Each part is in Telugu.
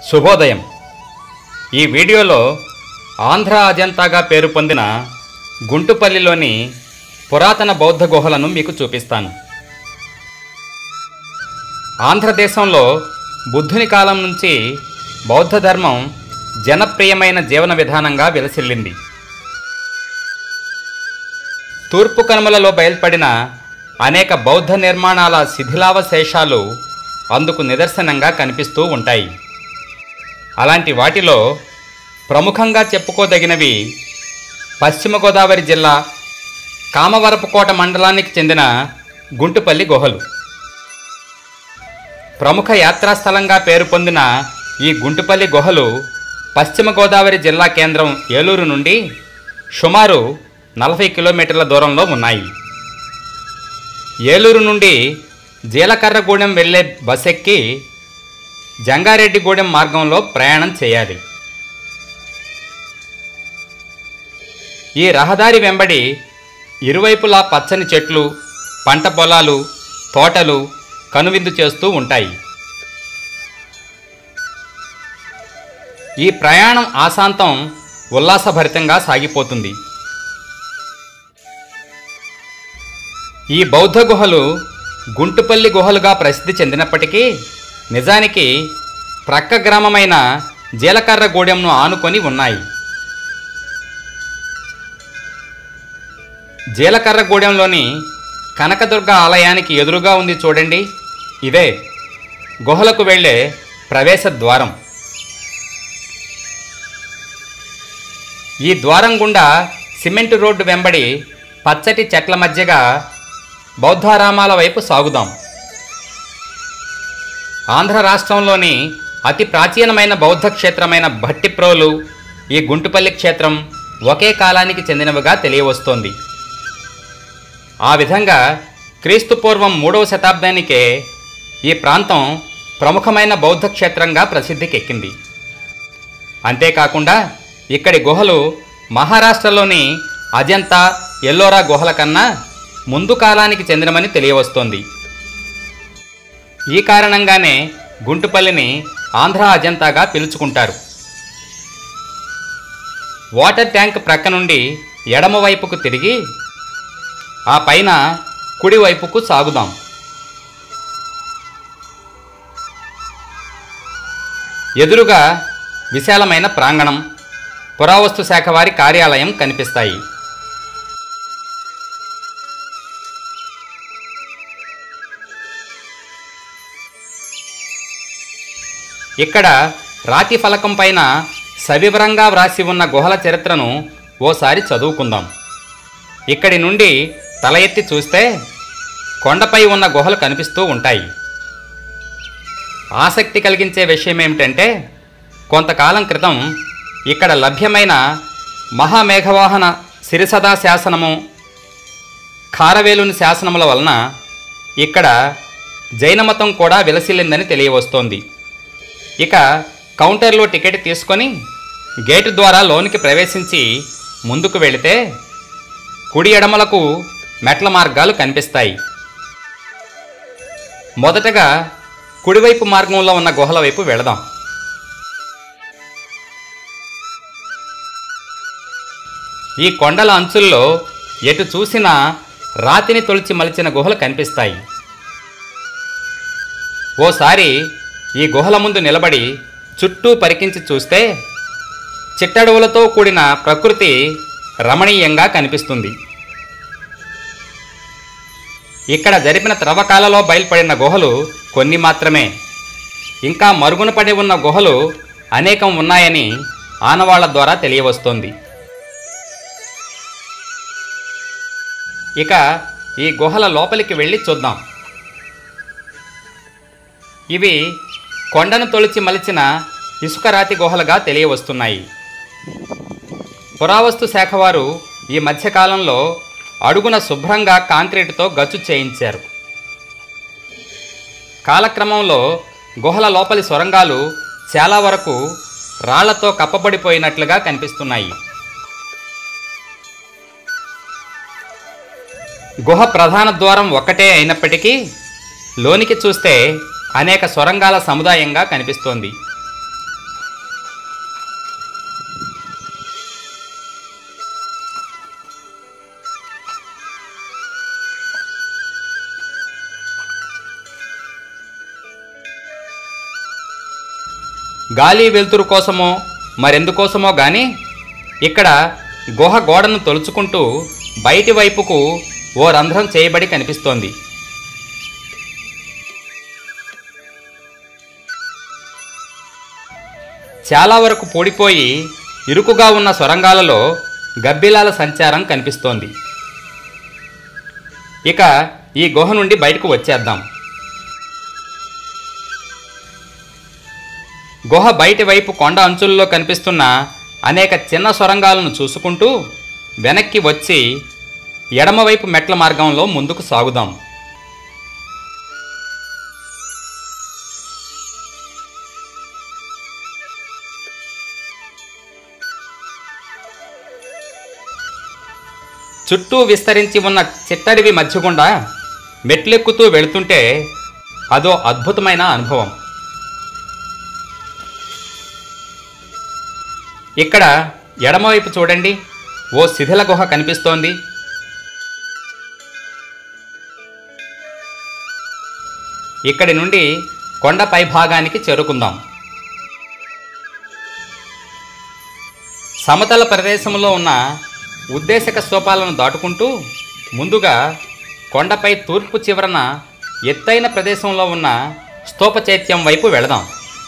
శుభోదయం. ఈ వీడియోలో ఆంధ్ర అజంతాగా పేరు పొందిన గుంటుపల్లిలోని పురాతన బౌద్ధ గుహలను మీకు చూపిస్తాను. ఆంధ్రదేశంలో బుద్ధుని కాలం నుంచి బౌద్ధ ధర్మం జనప్రియమైన జీవన విధానంగా విలసిల్లింది. తూర్పు కనుమలలో బయల్పడిన అనేక బౌద్ధ నిర్మాణాల శిథిలావశేషాలు అందుకు నిదర్శనంగా కనిపిస్తూ ఉంటాయి. అలాంటి వాటిలో ప్రముఖంగా చెప్పుకోదగినవి పశ్చిమ గోదావరి జిల్లా కామవరపుకోట మండలానికి చెందిన గుంటుపల్లి గుహలు. ప్రముఖ యాత్రాస్థలంగా పేరు పొందిన ఈ గుంటుపల్లి గుహలు పశ్చిమ గోదావరి జిల్లా కేంద్రం ఏలూరు నుండి సుమారు 40 కిలోమీటర్ల దూరంలో ఉన్నాయి. ఏలూరు నుండి జీలకర్రగూడెం వెళ్ళే బస్ ఎక్కి జంగారెడ్డిగూడెం మార్గంలో ప్రయాణం చేయాలి. ఈ రహదారి వెంబడి ఇరువైపులా పచ్చని చెట్లు, పంట పొలాలు, తోటలు కనువిందు చేస్తూ ఉంటాయి. ఈ ప్రయాణం ఆశాంతం ఉల్లాసభరితంగా సాగిపోతుంది. ఈ బౌద్ధ గుహలు గుంటుపల్లి గుహలుగా ప్రసిద్ధి చెందినప్పటికీ నిజానికి ప్రక్క గ్రామమైన జీలకర్రగూడెంను ఆనుకొని ఉన్నాయి. జీలకర్రగూడెంలోని కనకదుర్గ ఆలయానికి ఎదురుగా ఉంది చూడండి, ఇదే గుహలకు వెళ్ళే ప్రవేశ ద్వారం. ఈ ద్వారం గుండా సిమెంటు రోడ్డు వెంబడి పచ్చటి చెట్ల మధ్యగా బౌద్ధారామాల వైపు సాగుదాం. ఆంధ్ర రాష్ట్రంలోని అతి ప్రాచీనమైన బౌద్ధ క్షేత్రమైన భట్టిప్రోలు ఈ గుంటుపల్లి క్షేత్రం ఒకే కాలానికి చెందినవిగా తెలియవస్తోంది. ఆ విధంగా క్రీస్తుపూర్వం 3వ శతాబ్దానికే ఈ ప్రాంతం ప్రముఖమైన బౌద్ధ క్షేత్రంగా ప్రసిద్ధికెక్కింది. అంతేకాకుండా ఇక్కడి గుహలు మహారాష్ట్రలోని అజంతా, ఎల్లోరా గుహల కన్నా ముందు కాలానికి చెందినమని తెలియవస్తోంది. ఈ కారణంగానే గుంటుపల్లిని ఆంధ్ర అజంతాగా పిలుచుకుంటారు. వాటర్ ట్యాంక్ ప్రక్క నుండి ఎడమవైపుకు తిరిగి ఆ పైన కుడివైపుకు సాగుదాం. ఎదురుగా విశాలమైన ప్రాంగణం, పురావస్తు శాఖ వారి కార్యాలయం కనిపిస్తాయి. ఇక్కడ రాతి ఫలకం పైన సవివరంగా వ్రాసి ఉన్న గుహల చరిత్రను ఓసారి చదువుకుందాం. ఇక్కడి నుండి తల ఎత్తి చూస్తే కొండపై ఉన్న గుహలు కనిపిస్తూ ఉంటాయి. ఆసక్తి కలిగించే విషయం ఏమిటంటే కొంతకాలం క్రితం ఇక్కడ లభ్యమైన మహా meghavahana సిరిసదా శాసనము, ఖారవేలుని శాసనముల వలన ఇక్కడ జైనమతం కూడా విలసిల్లిందని తెలియవస్తోంది. ఇక కౌంటర్లో టికెట్ తీసుకొని గేటు ద్వారా లోనికి ప్రవేశించి ముందుకు వెళితే కుడి ఎడమలకు మెట్ల మార్గాలు కనిపిస్తాయి. మొదటగా కుడివైపు మార్గంలో ఉన్న గుహల వైపు వెళదాం. ఈ కొండల అంచుల్లో ఎటు చూసినా రాతిని తొలిచి మలిచిన గుహలు కనిపిస్తాయి. ఓసారి ఈ గుహల ముందు నిలబడి చుట్టూ పరికించి చూస్తే చిట్టడవులతో కూడిన ప్రకృతి రమణీయంగా కనిపిస్తుంది. ఇక్కడ జరిపిన త్రవ్వకాలలో బయల్పడిన గుహలు కొన్ని మాత్రమే. ఇంకా మరుగున పడి ఉన్న గుహలు అనేకం ఉన్నాయని ఆనవాళ్ల ద్వారా తెలియవస్తోంది. ఇక ఈ గుహల లోపలికి వెళ్ళి చూద్దాం. ఇవి కొండను తొలిచి మలిచిన ఇసుకరాతి గుహలుగా తెలియవస్తున్నాయి. పురావస్తు శాఖ వారు ఈ మధ్యకాలంలో అడుగున శుభ్రంగా కాంక్రీటుతో గచ్చు చేయించారు. కాలక్రమంలో గుహల లోపలి సొరంగాలు చాలా వరకు రాళ్లతో కప్పబడిపోయినట్లుగా కనిపిస్తున్నాయి. గుహ ప్రధాన ద్వారం ఒక్కటే అయినప్పటికీ లోనికి చూస్తే అనేక సొరంగాల సముదాయంగా కనిపిస్తోంది. గాలి వెలుతురు కోసమో మరెందుకోసమో గాని ఇక్కడ గుహ గోడను తొలుచుకుంటూ బయటి వైపుకు ఓ రంధ్రం చేయబడి కనిపిస్తోంది. చాలా వరకు పూడిపోయి ఇరుకుగా ఉన్న సొరంగాలలో గబ్బిలాల సంచారం కనిపిస్తోంది. ఇక ఈ గుహ నుండి బయటకు వచ్చేద్దాం. గుహ బయటి వైపు కొండ అంచుల్లో కనిపిస్తున్న అనేక చిన్న సొరంగాలను చూసుకుంటూ వెనక్కి వచ్చి ఎడమవైపు మెట్ల మార్గంలో ముందుకు సాగుదాం. చుట్టూ విస్తరించి ఉన్న చిట్టడివి మధ్య గుండా మెట్లెక్కుతూ వెళుతుంటే అదో అద్భుతమైన అనుభవం. ఇక్కడ ఎడమవైపు చూడండి, ఓ శిథిల గుహ కనిపిస్తోంది. ఇక్కడి నుండి కొండ పైభాగానికి చేరుకుందాం. సమతల ప్రదేశంలో ఉన్న ఉద్దేశక స్తూపాలను దాటుకుంటూ ముందుగా కొండపై తూర్పు చివరన ఎత్తైన ప్రదేశంలో ఉన్న స్తూప చైత్యం వైపు వెళదాం.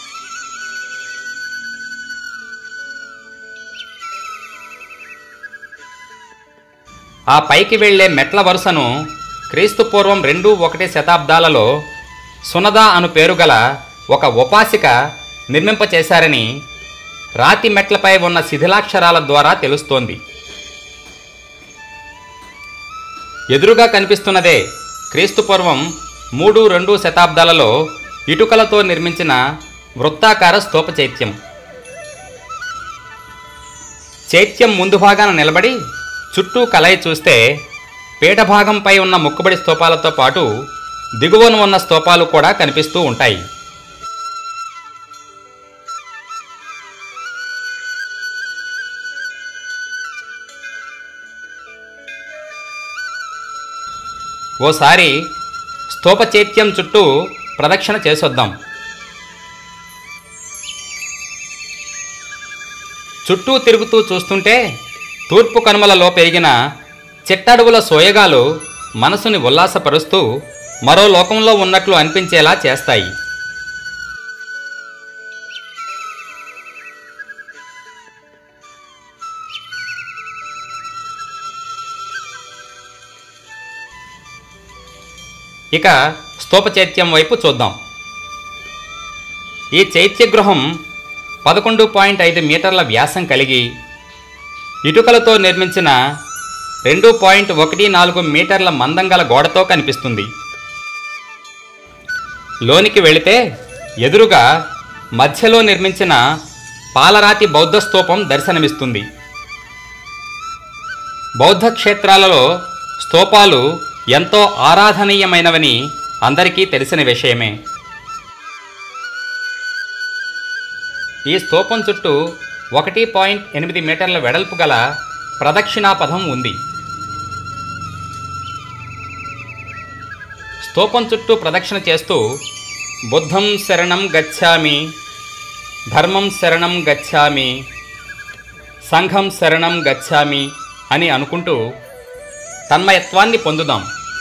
ఆ పైకి వెళ్లే మెట్ల వరుసను క్రీస్తుపూర్వం 2-1 శతాబ్దాలలో సునద అను పేరుగల ఒక ఉపాసిక నిర్మింపచేశారని రాతి మెట్లపై ఉన్న శిథిలాక్షరాల ద్వారా తెలుస్తోంది. ఎదురుగా కనిపిస్తున్నదే క్రీస్తుపూర్వం 3-2 శతాబ్దాలలో ఇటుకలతో నిర్మించిన వృత్తాకార స్తూప చైత్యం. చైత్యం ముందు భాగాన నిలబడి చుట్టూ కలయి చూస్తే పీఠభాగంపై ఉన్న ముక్కుబడి స్తూపాలతో పాటు దిగువన ఉన్న స్తూపాలు కూడా కనిపిస్తూ ఉంటాయి. ఓసారి స్తూప చైత్యం చుట్టూ ప్రదక్షిణ చేసొద్దాం. చుట్టూ తిరుగుతూ చూస్తుంటే తూర్పు కనుమలలో పెరిగిన చిట్టడువుల సోయగాలు మనసుని ఉల్లాసపరుస్తూ మరో లోకంలో ఉన్నట్లు అనిపించేలా చేస్తాయి. ఇక స్తూప చైత్యం వైపు చూద్దాం. ఈ చైత్యగృహం 11.5 మీటర్ల వ్యాసం కలిగి ఇటుకలతో నిర్మించిన 2.14 మీటర్ల మందం గల గోడతో కనిపిస్తుంది. లోనికి వెళితే ఎదురుగా మధ్యలో నిర్మించిన పాలరాతి బౌద్ధ స్తూపం దర్శనమిస్తుంది. బౌద్ధ క్షేత్రాలలో స్తూపాలు ఎంతో ఆరాధనీయమైనవని అందరికీ తెలిసిన విషయమే. ఈ స్తూపం చుట్టూ 1.8 మీటర్ల వెడల్పు గల ప్రదక్షిణాపథం ఉంది. స్తూపం చుట్టూ ప్రదక్షిణ చేస్తూ బుద్ధం శరణం గచ్ఛామి, ధర్మం శరణం గచ్ఛామి, సంఘం శరణం గచ్ఛామి అని అనుకుంటూ తన్మయత్వాన్ని పొందుదాం.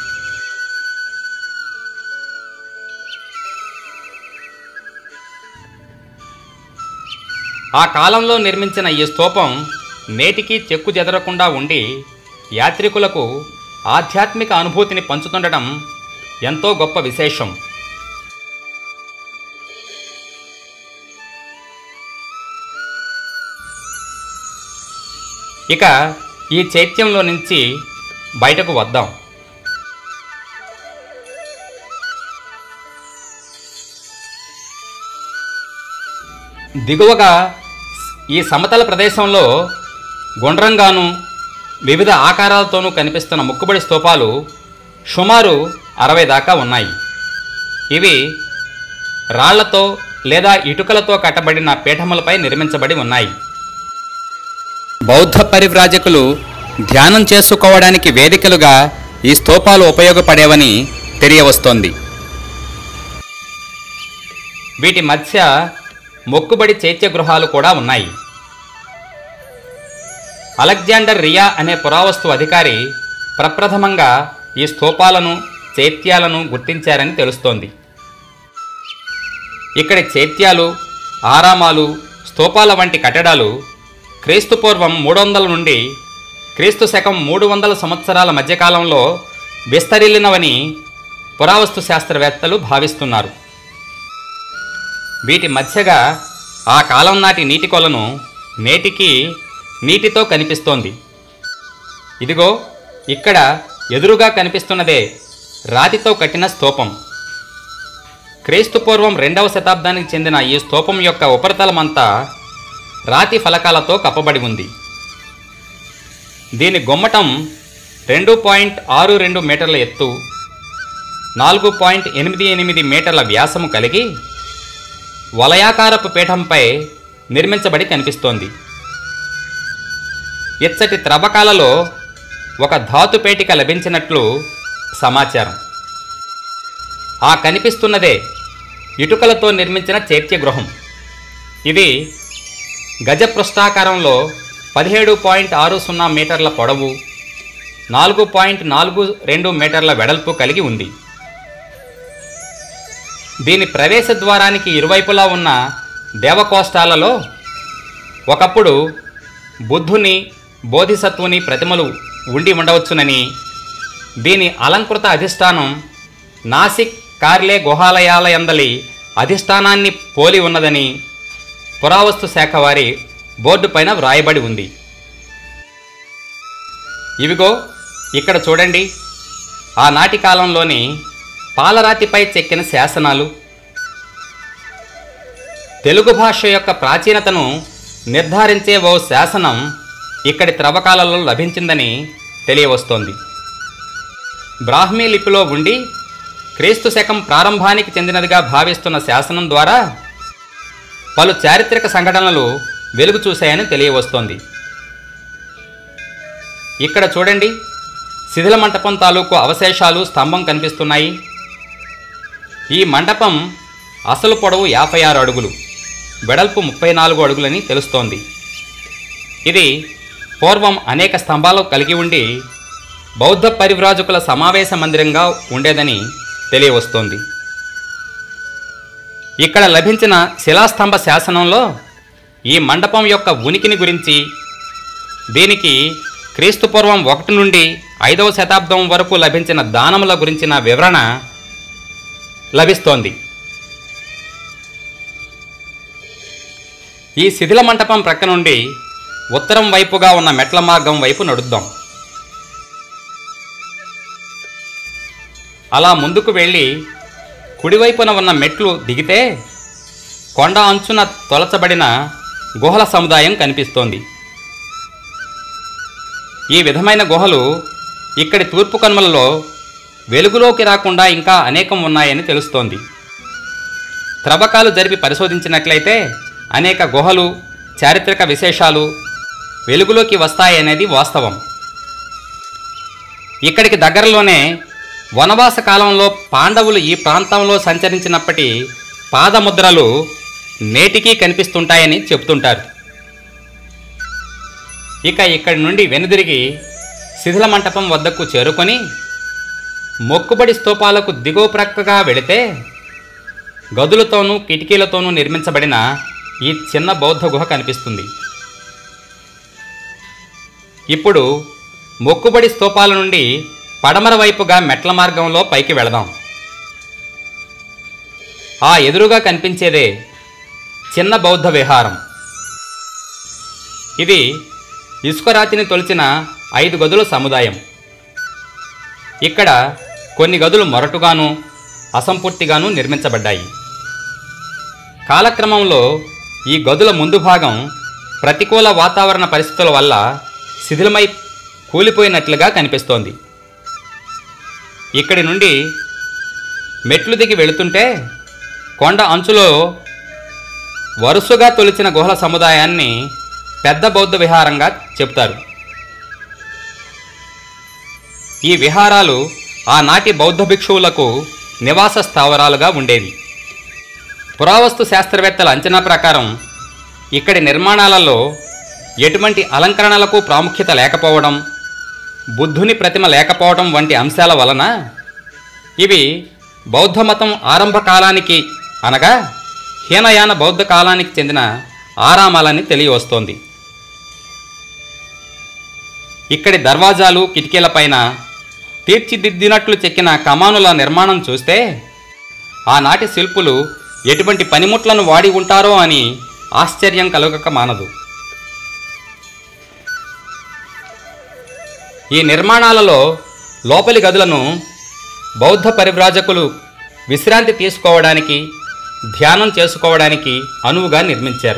ఆ కాలంలో నిర్మించిన ఈ స్తూపం నేటికీ చెక్కు చెదరకుండా ఉండి యాత్రికులకు ఆధ్యాత్మిక అనుభూతిని పంచుతుండటం ఎంతో గొప్ప విశేషం. ఇక ఈ చైత్యంలో నుంచి బయటకు వద్దాం. దిగువగా ఈ సమతల ప్రదేశంలో గుండ్రంగాను వివిధ ఆకారాలతోనూ కనిపిస్తున్న ముక్కుబడి స్తూపాలు సుమారు 60 దాకా ఉన్నాయి. ఇవి రాళ్లతో లేదా ఇటుకలతో కట్టబడిన పీఠములపై నిర్మించబడి ఉన్నాయి. బౌద్ధ పరివ్రాజకులు ధ్యానం చేసుకోవడానికి వేదికలుగా ఈ స్తూపాలు ఉపయోగపడేవని తెలియవస్తోంది. వీటి మధ్య మొక్కుబడి చైత్య గృహాలు కూడా ఉన్నాయి. అలెగ్జాండర్ రియా అనే పురావస్తు అధికారి ప్రప్రథమంగా ఈ స్తూపాలను చైత్యాలను గుర్తించారని తెలుస్తోంది. ఇక్కడి చైత్యాలు, ఆరామాలు, స్తూపాల వంటి కట్టడాలు క్రీస్తుపూర్వం 300 నుండి క్రీస్తు శకం 300 సంవత్సరాల మధ్యకాలంలో విస్తరిల్లినవని పురావస్తు శాస్త్రవేత్తలు భావిస్తున్నారు. వీటి మధ్యగా ఆ కాలం నాటి నీటి కొలను నేటికి నీటితో కనిపిస్తోంది. ఇదిగో ఇక్కడ ఎదురుగా కనిపిస్తున్నదే రాతితో కట్టిన స్తూపం. క్రీస్తుపూర్వం 2వ శతాబ్దానికి చెందిన ఈ స్తూపం యొక్క ఉపరితలమంతా రాతి ఫలకాలతో కప్పబడి ఉంది. దీని గుమ్మటం 2.62 మీటర్ల ఎత్తు, 4.88 మీటర్ల వ్యాసము కలిగి వలయాకారపు పీఠంపై నిర్మించబడి కనిపిస్తోంది. ఇచ్చటి త్రవ్వకాలలో ఒక ధాతుపేటిక లభించినట్లు సమాచారం. ఆ కనిపిస్తున్నదే ఇటుకలతో నిర్మించిన చైత్యగృహం. ఇది గజపృష్ఠాకారంలో 17.60 మీటర్ల పొడవు, 4.42 మీటర్ల వెడల్పు కలిగి ఉంది. దీని ప్రవేశ ద్వారానికి ఇరువైపులా ఉన్న దేవకోష్టాలలో ఒకప్పుడు బుద్ధుని, బోధిసత్వుని ప్రతిమలు ఉండి ఉండవచ్చునని, దీని అలంకృత అధిష్టానం నాసిక్, కార్లే గుహాలయాల యందలి అధిష్టానాన్ని పోలి ఉన్నదని పురావస్తు శాఖ వారి బోర్డు పైన వ్రాయబడి ఉంది. ఇవిగో ఇక్కడ చూడండి, ఆనాటి కాలంలోని పాలరాతిపై చెక్కిన శాసనాలు. తెలుగు భాష యొక్క ప్రాచీనతను నిర్ధారించే ఓ శాసనం ఇక్కడి త్రవ్వకాలలో లభించిందని తెలియవస్తోంది. బ్రాహ్మీ లిపిలో ఉండి క్రీస్తు శకం ప్రారంభానికి చెందినదిగా భావిస్తున్న శాసనం ద్వారా పలు చారిత్రక సంఘటనలు వెలుగు చూశాయని తెలియవస్తోంది. ఇక్కడ చూడండి, శిథిల మంటపం తాలూకు అవశేషాలు స్తంభం కనిపిస్తున్నాయి. ఈ మండపం అసలు పొడవు 56 అడుగులు, వెడల్పు 34 అడుగులని తెలుస్తోంది. ఇది పూర్వం అనేక స్తంభాలు కలిగి ఉండి బౌద్ధ పరివ్రాజకుల సమావేశ మందిరంగా ఉండేదని తెలియవస్తోంది. ఇక్కడ లభించిన శిలాస్తంభ శాసనంలో ఈ మండపం యొక్క ఉనికిని గురించి, దీనికి క్రీస్తుపూర్వం 1 నుండి 5వ శతాబ్దం వరకు లభించిన దానముల గురించిన వివరణ లభిస్తోంది. ఈ శిథిల మంటపం ప్రక్క నుండి ఉత్తరం వైపుగా ఉన్న మెట్ల మార్గం వైపు నడుద్దాం. అలా ముందుకు వెళ్ళి కుడివైపున ఉన్న మెట్లు దిగితే కొండ అంచున తొలచబడిన గుహల సముదాయం కనిపిస్తోంది. ఈ విధమైన గుహలు ఇక్కడి తూర్పు కనుమలలో వెలుగులోకి రాకుండా ఇంకా అనేకం ఉన్నాయని తెలుస్తోంది. త్రవ్వకాలు జరిపి పరిశోధించినట్లయితే అనేక గుహలు, చారిత్రక విశేషాలు వెలుగులోకి వస్తాయనేది వాస్తవం. ఇక్కడికి దగ్గరలోనే వనవాస కాలంలో పాండవులు ఈ ప్రాంతంలో సంచరించినప్పటి పాదముద్రలు నేటికీ కనిపిస్తుంటాయని చెప్తుంటారు. ఇక ఇక్కడి నుండి వెనుదిరిగి శిథిల మంటపం వద్దకు చేరుకొని మొక్కుబడి స్తూపాలకు దిగువ ప్రక్కగా వెళితే గదులతోనూ కిటికీలతోనూ నిర్మించబడిన ఈ చిన్న బౌద్ధ గుహ కనిపిస్తుంది. ఇప్పుడు మొక్కుబడి స్తూపాల నుండి పడమర వైపుగా మెట్ల మార్గంలో పైకి వెళదాం. ఆ ఎదురుగా కనిపించేదే చిన్న బౌద్ధ విహారం. ఇది ఇసుకరాతిని తొలిచిన 5 గదుల సముదాయం. ఇక్కడ కొన్ని గదులు మొరటుగాను అసంపూర్తిగాను నిర్మించబడ్డాయి. కాలక్రమంలో ఈ గదుల ముందు భాగం ప్రతికూల వాతావరణ పరిస్థితుల వల్ల శిథిలమై కూలిపోయినట్లుగా కనిపిస్తోంది. ఇక్కడి నుండి మెట్లు దిగి వెళుతుంటే కొండ అంచులో వరుసగా తొలిచిన గుహల సముదాయాన్ని పెద్ద బౌద్ధ విహారంగా చెప్తారు. ఈ విహారాలు ఆనాటి బౌద్ధ భిక్షువులకు నివాస స్థావరాలుగా ఉండేవి. పురావస్తు శాస్త్రవేత్తల అంచనా ప్రకారం ఇక్కడి నిర్మాణాలలో ఎటువంటి అలంకరణలకు ప్రాముఖ్యత లేకపోవడం, బుద్ధుని ప్రతిమ లేకపోవడం వంటి అంశాల వలన ఇవి బౌద్ధమతం ఆరంభ కాలానికి అనగా హీనయాన బౌద్ధ కాలానికి చెందిన ఆరామాలని తెలియవస్తోంది. ఇక్కడి దర్వాజాలు, కిటికీలపైన తీర్చిదిద్దినట్లు చెక్కిన కమానుల నిర్మాణం చూస్తే ఆనాటి శిల్పులు ఎటువంటి పనిముట్లను వాడి ఉంటారో అని ఆశ్చర్యం కలుగక మానదు. ఈ నిర్మాణాలలో లోపలి గదులను బౌద్ధ పరివ్రాజకులు విశ్రాంతి తీసుకోవడానికి, ధ్యానం చేసుకోవడానికి అనువుగా నిర్మించారు.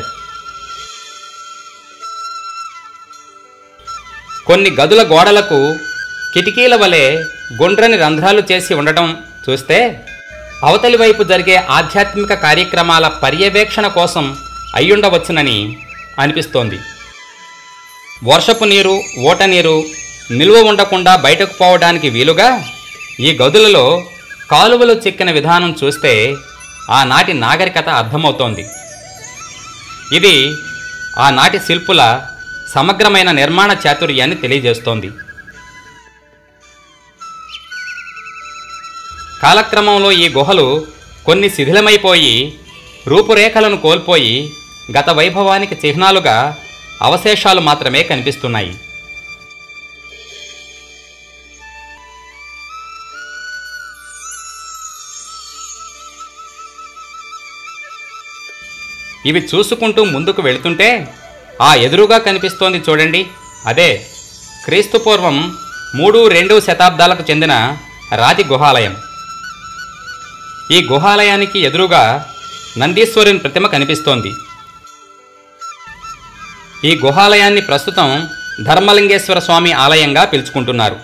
కొన్ని గదుల గోడలకు కిటికీల వలె గుండ్రని రంధ్రాలు చేసి ఉండటం చూస్తే అవతలి వైపు జరిగే ఆధ్యాత్మిక కార్యక్రమాల పర్యవేక్షణ కోసం అయ్యుండవచ్చునని అనిపిస్తోంది. వర్షపు నీరు, ఓట నీరు నిల్వ ఉండకుండా బయటకు పోవడానికి వీలుగా ఈ గదులలో కాలువలు చెక్కిన విధానం చూస్తే ఆనాటి నాగరికత అర్థమవుతోంది. ఇది ఆనాటి శిల్పుల సమగ్రమైన నిర్మాణ చాతుర్యాన్ని తెలియజేస్తోంది. కాలక్రమంలో ఈ గుహలు కొన్ని శిథిలమైపోయి రూపురేఖలను కోల్పోయి గత వైభవానికి చిహ్నాలుగా అవశేషాలు మాత్రమే కనిపిస్తున్నాయి. ఇవి చూసుకుంటూ ముందుకు వెళుతుంటే ఆ ఎదురుగా కనిపిస్తోంది చూడండి, అదే క్రీస్తుపూర్వం 3-2 శతాబ్దాలకు చెందిన రాతి గుహాలయం. ఈ గుహాలయానికి ఎదురుగా నందీశ్వరుని ప్రతిమ కనిపిస్తోంది. ఈ గుహాలయాన్ని ప్రస్తుతం ధర్మలింగేశ్వర స్వామి ఆలయంగా పిలుచుకుంటున్నారు.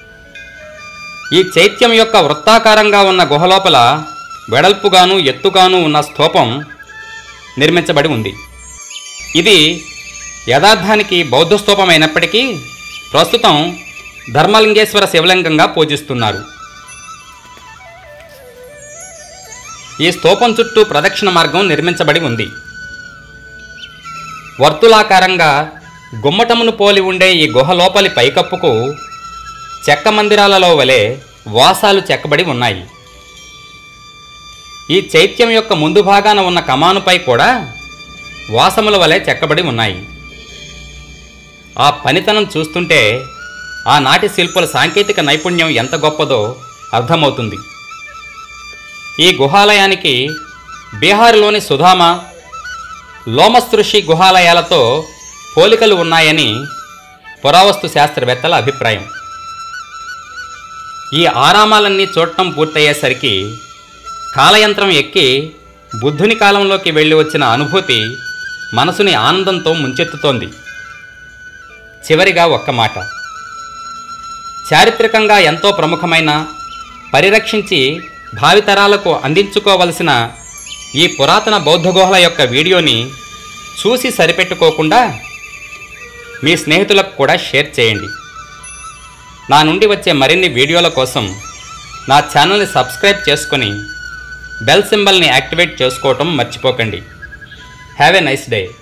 ఈ చైత్యం యొక్క వృత్తాకారంగా ఉన్న గుహలోపల వెడల్పుగాను ఎత్తుగాను ఉన్న స్తూపం నిర్మించబడి ఉంది. ఇది యథార్థానికి బౌద్ధ స్తూపం అయినప్పటికీ ప్రస్తుతం ధర్మలింగేశ్వర శివలింగంగా పూజిస్తున్నారు. ఈ స్తూపం చుట్టూ ప్రదక్షిణ మార్గం నిర్మించబడి ఉంది. వర్తులాకారంగా గుమ్మటమును పోలి ఉండే ఈ గుహ లోపలి పైకప్పుకు చెక్క మందిరాలలో వలె వాసాలు చెక్కబడి ఉన్నాయి. ఈ చైత్యం యొక్క ముందు భాగాన ఉన్న కమానుపై కూడా వాసముల వలె చెక్కబడి ఉన్నాయి. ఆ పనితనం చూస్తుంటే ఆనాటి శిల్పుల సాంకేతిక నైపుణ్యం ఎంత గొప్పదో అర్థమవుతుంది. ఈ గుహాలయానికి బీహార్లోని సుధామ, లోమస్ ఋషి గుహాలయాలతో పోలికలు ఉన్నాయని పురావస్తు శాస్త్రవేత్తల అభిప్రాయం. ఈ ఆరామాలన్నీ చూడటం పూర్తయ్యేసరికి కాలయంత్రం ఎక్కి బుద్ధుని కాలంలోకి వెళ్ళి వచ్చిన అనుభూతి మనసుని ఆనందంతో ముంచెత్తుతోంది. చివరిగా ఒక్క మాట, చారిత్రకంగా ఎంతో ప్రముఖమైన, పరిరక్షించి భావితరాలకు అందించుకోవలసిన ఈ పురాతన బౌద్ధ గుహల యొక్క వీడియోని చూసి సరిపెట్టుకోకుండా మీ స్నేహితులకు కూడా షేర్ చేయండి. నా నుండి వచ్చే మరిన్ని వీడియోల కోసం నా ఛానల్ని సబ్స్క్రైబ్ చేసుకొని బెల్ సింబల్ని యాక్టివేట్ చేసుకోవటం మర్చిపోకండి. Have a nice day.